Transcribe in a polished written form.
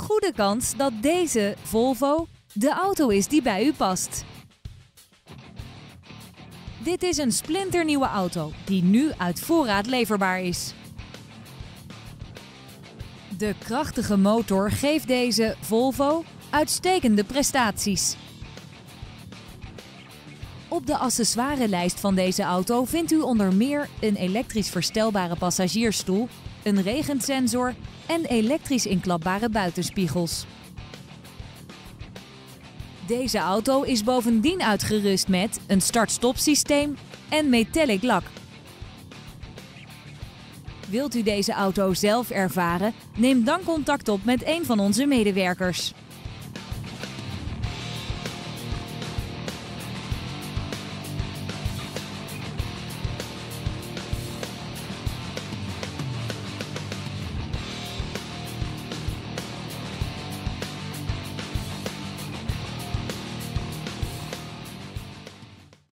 goede kans dat deze Volvo de auto is die bij u past. Dit is een splinternieuwe auto die nu uit voorraad leverbaar is. De krachtige motor geeft deze Volvo uitstekende prestaties. Op de accessoirelijst van deze auto vindt u onder meer een elektrisch verstelbare passagiersstoel, een regensensor en elektrisch inklapbare buitenspiegels. Deze auto is bovendien uitgerust met een start-stop systeem en metallic lak. Wilt u deze auto zelf ervaren? Neem dan contact op met een van onze medewerkers.